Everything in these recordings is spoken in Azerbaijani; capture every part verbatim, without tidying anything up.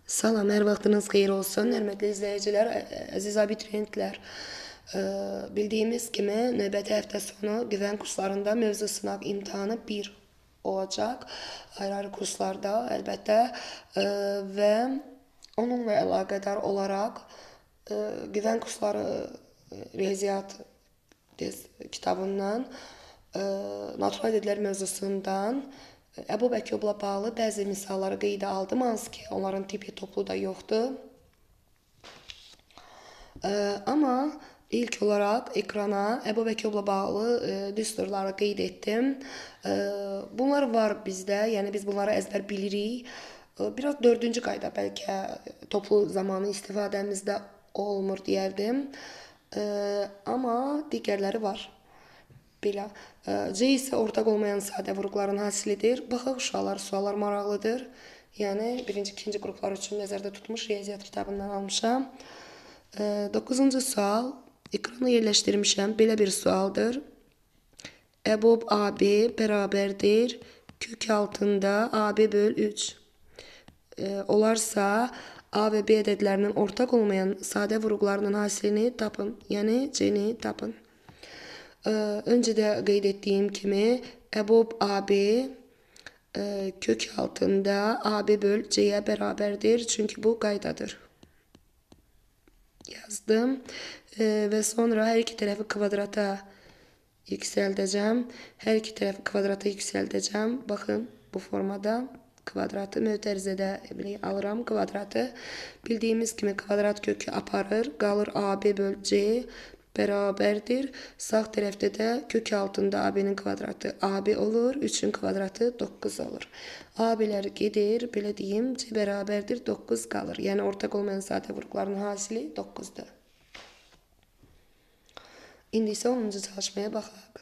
Salam, hər vaxtınız xeyir olsun, hörmətli izləyicilər, əziz abituriyentlər. Ə, Bildiyimiz kimi, növbəti həftə sonu güvən kurslarında mövzu sınaq imtahanı bir olacaq. Ayrı-ayrı kurslarda, əlbəttə, ə, və onunla əlaqədar olaraq ə, güvən kursları ə, riyaziyyat kitabından, ə, natural dillər mövzusundan Əbu Bəkirlə bağlı bəzi misalları qeydə aldım, hansı ki, onların tipi toplu da yoxdur. Ə, amma ilk olaraq ekrana Əbu Bəkirlə bağlı ə, düsturları qeyd etdim. Ə, bunlar var bizdə, yəni biz bunları əzbər bilirik. Ə, biraz dördüncü qayda bəlkə toplu zamanı istifadəmizdə olmur deyərdim. Ə, amma digərləri var. Belə. C isə ortaq olmayan sadə vurğuların hasilidir. Baxaq uşaqlar, suallar maraqlıdır. Yəni birinci, ikinci qruplar üçün nəzərdə tutmuş riyaziyyat kitabından almışam. doqquzuncu sual ekrana yerləşdirmişəm. Belə bir sualdır. Əbub A B bərabərdir kök altında A B böl üç. Olarsa A və B ədədlərinin ortaq olmayan sadə vurğularının hasilini tapın. Yəni C-ni tapın. Önce de qeyd etdiyim kimi Əbub A B e, kök altında A B böl C'ye bərabərdir. Çünki bu qaydadır. Yazdım. E, və sonra hər iki tərəfi kvadrata yüksəldəcəm. Hər iki tərəfi kvadrata yüksəldəcəm. Baxın bu formada kvadratı mötərizədə alıram kvadratı. Bildiyimiz kimi kvadrat kökü aparır. Qalır A B böl C bərabərdir. Sağ tərəfdə də kök altında A B'nin kvadratı A B olur. üçün kvadratı doqquz olur. A B'lər gedir. Belə deyim, C bərabərdir doqquz qalır. Yəni ortaq olmayan sadə vurğuların hasili doqquzdur. İndi isə onuncu çalışmaya baxaq.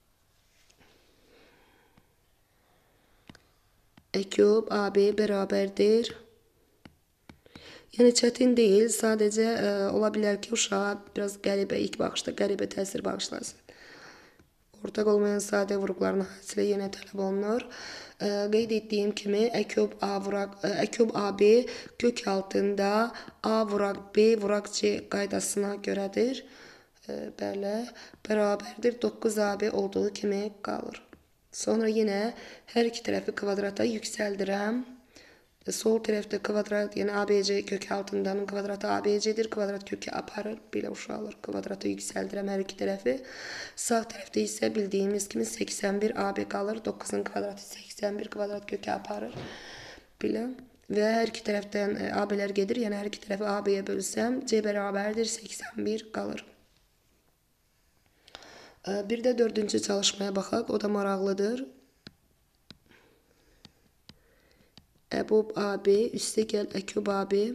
E küp A B bərabərdir. Yəni çətin deyil, sadəcə ə, ola bilər ki, uşağa biraz qəribə, ilk baxışda qəribə təsir bağışlasın. Ortaq olmayan sadə vurğuların hasili yenə tələb olunur. Ə, qeyd etdiyim kimi, ə küp A vuraq, ə küp A B kök altında A vuraq B vuraq C qaydasına görədir. Ə, bəli, bərabərdir doqquz A B olduğu kimi qalır. Sonra yenə hər iki tərəfi kvadrata yüksəldirəm. Sol tərəfdə kvadrat, yəni A B C kök altındanın kvadratı A B C'dir. Kvadrat kökü aparır. Belə uşaqlar kvadrata yüksəldirəm hər iki tərəfi. Sağ tərəfdə isə bildiyimiz kimi səksən bir A B qalır. doqquzun kvadratı səksən bir kvadrat kökü aparır. Belə. Və hər iki tərəfdən A B'lər gedir. Yəni hər iki tərəfi A B'yə bölsəm C bərabərdir səksən bir qalır. Bir də dördüncü çalışmaya baxaq. O da maraqlıdır. Əbub A B üstə gəl ə küp A B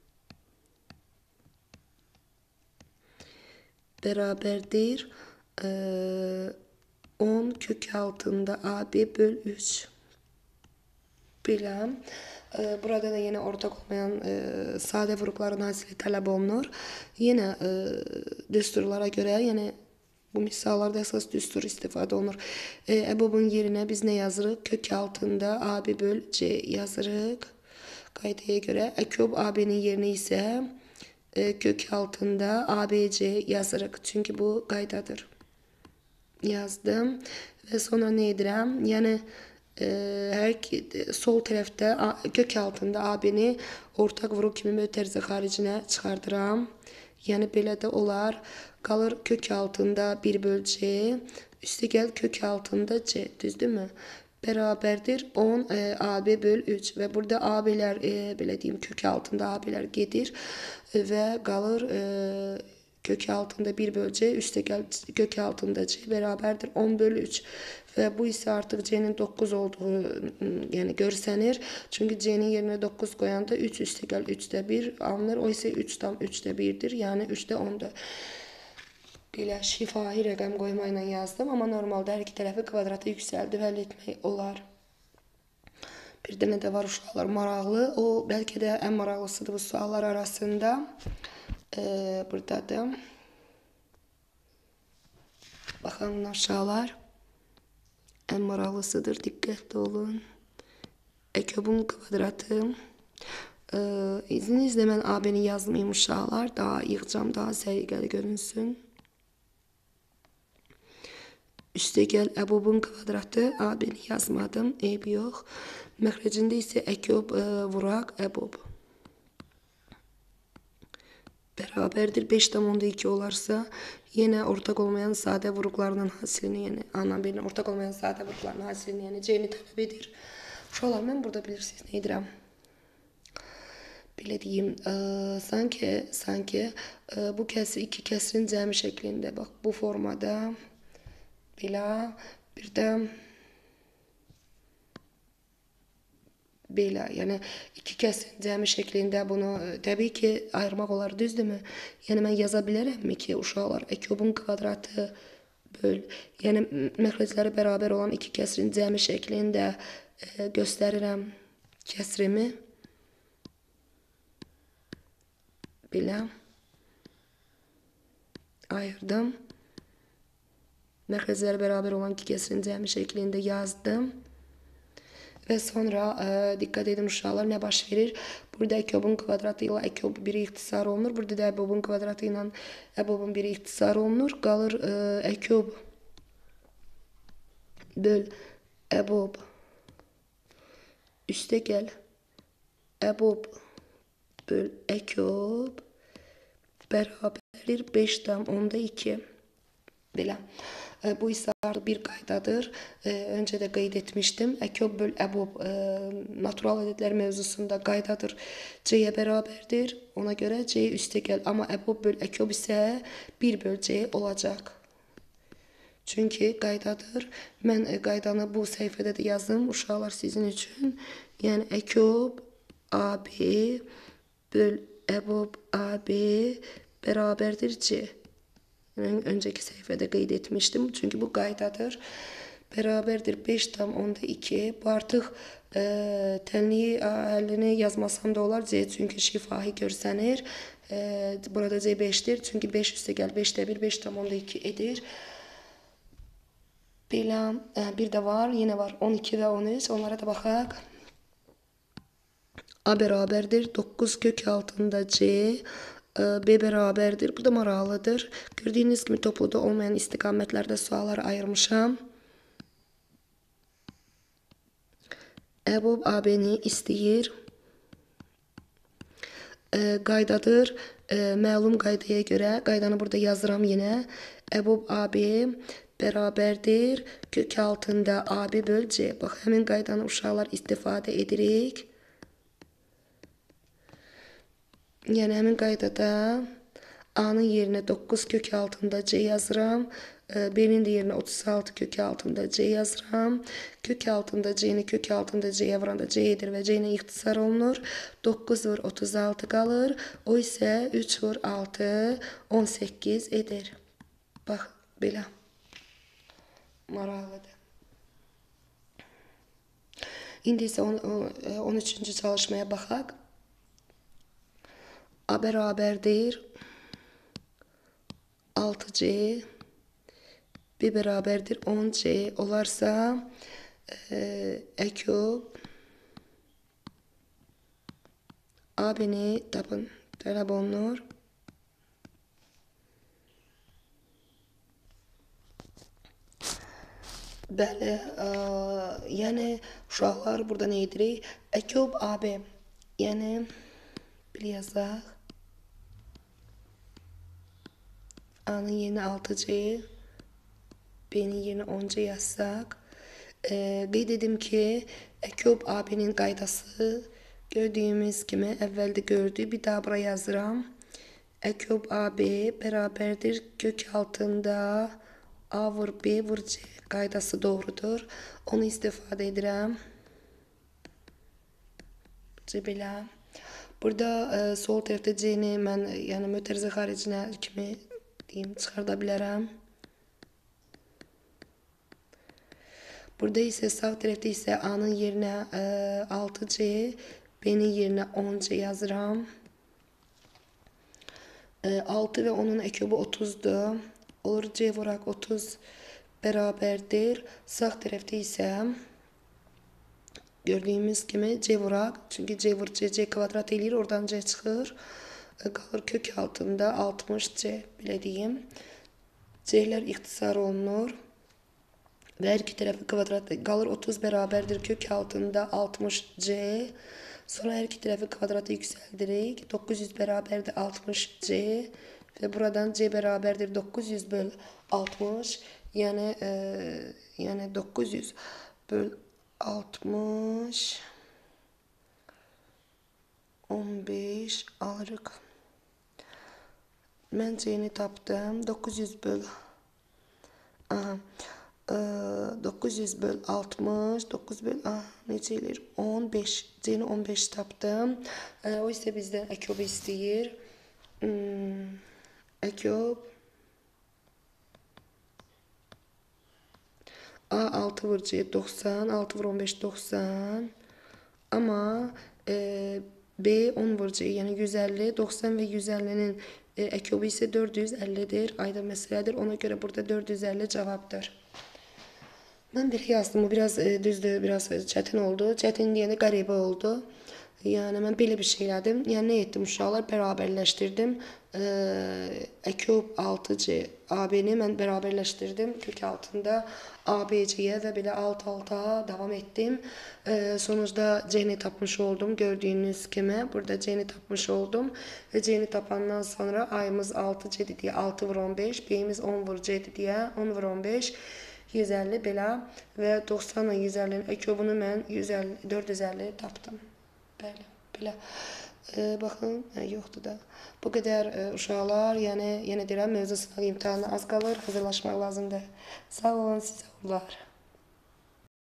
bərabərdir e, on kök altında A B böl üç. Belə. E, burada da yine ortak olmayan e, sadə vurğuların hasili tələb olunur. Yine e, düsturlara görə, yəni bu misallarda əsas düstur istifadə olunur. E, Əbubun yerinə biz nə yazırıq? Kök altında A B böl C yazırıq. Qaydaya görə. E, küp A B'nin yerinə isə e, kök altında A B C yazırıq. Çünki bu qaydadır. Yazdım. Və sonra nə edirəm? Yəni e, hər sol tərəfdə A, kök altında A B'ni ortaq vurğu kimi mötərizə xaricinə çıxardıram. Yəni belə də olar. Qalır kök altında bir böl C. Üstə gəl kök altında C. Düzdürmü? Bərabərdir on e, A B böl üç. Və burada A B'lər e, belə deyim kök altında A B'lər gedir. E, və qalır e, kök altında bir böl C. Üstə gəl kök altında C bərabərdir on böl üç. Və bu isə artıq C'nin doqquz olduğu yəni görsənir. Çünki C'nin yerinə doqquz qoyanda üç üstə gəl üçdə bir alınır. O isə üç tam üçdə birdir. Yəni üçdə ondur. Belə şifahi rəqəm qoymayla yazdım. Amma normalda hər iki tərəfi kvadrata yüksəldib həll etmək olar. Bir dənə də var uşaqlar maraqlı. O bəlkə də ən maraqlısıdır bu suallar arasında. Ee, buradadır. Baxın uşaqlar. Ən maraqlısıdır. Diqqətli olun. E küpün kvadratı E, izninizle mən A B-ni yazmayayım uşaqlar. Daha yığacam, daha səliqəli görünsün. Üstəgəl əbobun kvadratı, A B-ni yazmadım, eybi yox. Məxrəcində isə əkob e, vuraq, əbob. Bərabərdir. beş tam onda iki olarsa, yenə ortaq olmayan sadə vuruqlarının hasilini, yəni A-la B-nin ortaq olmayan sadə vuruqlarının hasilini, yəni C-ni tələb edir. Uşaqlar, mən burada bilirsiniz nə edirəm? Belə deyim, e, sanki, sanki e, bu kəsr iki kəsrin cəmi şəklində, bax, bu formada, belə, bir də belə, yəni iki kəsrin cəmi şəklində bunu təbii ki ayırmaq olar, düzdürmü? Yəni mən yaza bilərəmmi ki, uşaqlar, əkobun kvadratı böl, yəni məxrəcləri bərabər olan iki kəsrin cəmi şəklində e, göstərirəm kəsrimi. Belə ayırdım. Məxrəcləri bərabər olan iki kəsrin cəmi şəklində yazdım. Və sonra e, dikkat edin uşaqlar, nə baş verir? Burada əkobun kvadratı ilə əkob biri ixtisar olunur. Burada da əbobun kvadratı ilə əbobun biri ixtisar olunur. Qalır e, əkob böl əbob üstəgəl əbob böl əkob bərabərdir beş tam onda iki. Belə. E, bu isə bir qaydadır. E, öncə də qeyd etmişdim. Əkob böl əbob e, natural ədədlər mövzusunda qaydadır. C-yə bərabərdir. Ona görə C üstəgəl. Amma əbob böl əkob isə bir böl C olacaq. Çünki qaydadır. Mən e, qaydanı bu səhifədə də yazdım. Uşaqlar sizin üçün. Yəni əkob A B böl əbob A B bərabərdir C. Yəni, öncəki səhifədə qeyd etmişdim. Çünki bu qaydadır. Bərabərdir beş tam onda iki. Bu artıq e, tənliyi həllini yazmasam da olar C. Çünki şifahi görsənir. E, burada C beşdir. Çünki beş üstəgəl beşdə bir, beş tam onda iki edir. Belə e, bir də var. Yenə var on iki və on üç. Onlara da baxaq. A bərabərdir. doqquz kök altında C. B bərabərdir. Bu da maraqlıdır. Gördüyünüz kimi topluda olmayan istiqamətlərdə sualları ayırmışam. Əbob A B-ni istəyir. E, qaydadır. E, məlum qaydaya görə, qaydanı burada yazıram yenə. Əbob A B bərabərdir. Kök altında A B böl C. Bax, həmin qaydanı uşaqlar istifadə edirik. Yəni həmin qaydada A-nın yerinə doqquz kök altında C yazıram. B-nin də yerinə otuz altı kök altında C yazıram. Kök altında C-ni kök altında C-yə vuranda C edir və C ilə ixtisar olunur. doqquz vur otuz altı qalır. O isə üç vur altı on səkkiz edir. Bax, belə. Maraqlıdır. İndi isə on üçüncü çalışmaya baxaq. A bərabərdir altı C, B bərabərdir on C olarsa e, əkob A B-ni tapın, tələb olunur. Bəli, ə, yəni uşaqlar burada nə edirik? Əkob A B, yəni bir yazaq. A-nın yerinə altı C, B-nin yerinə on C yazsaq. E, qeyd edim ki, əkob A B-nin qaydası gördüyümüz kimi əvvəldə gördük. Bir daha bura yazıram. Əkob A B bərabərdir kök altında A vur B vur C qaydası doğrudur. Onu istifadə edirəm. C belə. Burada e, sol tərəfdə C-ni mən yəni mötərizə xaricinə kimi deyim, çıxarda bilərəm. Burada isə sağ tərəfdə isə A-nın yerinə e, altı C, B-nin yerinə on C yazıram. E, altı və onun əkobu otuzdur. Olur C vuraq otuz bərabərdir. Sağ tərəfdə isə Gördüyümüz kimi C vuraq. Çünki C vur C, C kvadrat eləyir. Oradan C çıxır. Qalır kök altında altmış C. Belə deyim. C'lər ixtisar olunur. Və hər iki tərəfi kvadrat qalır otuz bərabərdir kök altında altmış C. Sonra hər iki tərəfi kvadratı yüksəldirik. doqquz yüz bərabərdir altmış C. Və buradan C bərabərdir doqquz yüz böl altmış. Yəni, e, yəni doqquz yüz böl altmış on beş alırıq. Mən C'ni tapdım. doqquz yüz böl aha, e, doqquz yüz böl altmış doqquz böl aha, necə eləyir? on beş. C'ni on beş tapdım. E, o isə bizdən əkobu istəyir. Hmm, əkob A altı vur C doxsan. altı vur on beş doxsan. Amma e, B on vur C yəni yüz əlli. doxsan və yüz əllinin e, əkobu isə dörd yüz əllidir. Aydın məsələdir. Ona görə burada dörd yüz əlli cavabdır. Mən belə yazdım. Bu biraz e, düzdür, biraz çətin oldu. Çətin deyəndə qəribə oldu. Yəni mən belə bir şey elədim. Yəni nə etdim uşaqlar? Bərabərləşdirdim. Əkob altı C A B-ni mən bərabərləşdirdim. Kök altında A B C-yə və belə alt-alta davam etdim. Sonuçda C-ni tapmış oldum. Gördüyünüz kimi burada C-ni tapmış oldum. Və C-ni tapandan sonra A-yımız altı C deyə altı vur on beş, B-yimiz on vur C deyə on vur on beş. yüz əlli belə və doxsan ilə yüz əllinin əkobunu mən yüz əlli, dörd yüz əlli tapdım. Bəli, belə. E, baxın, hə, yoxdur da. Bu qədər e, uşaqlar, yəni yenə deyirəm, mövzu sınağı imtahanı az qalır, hazırlaşmaq lazımdır. Sağ olun, sizə uğurlar.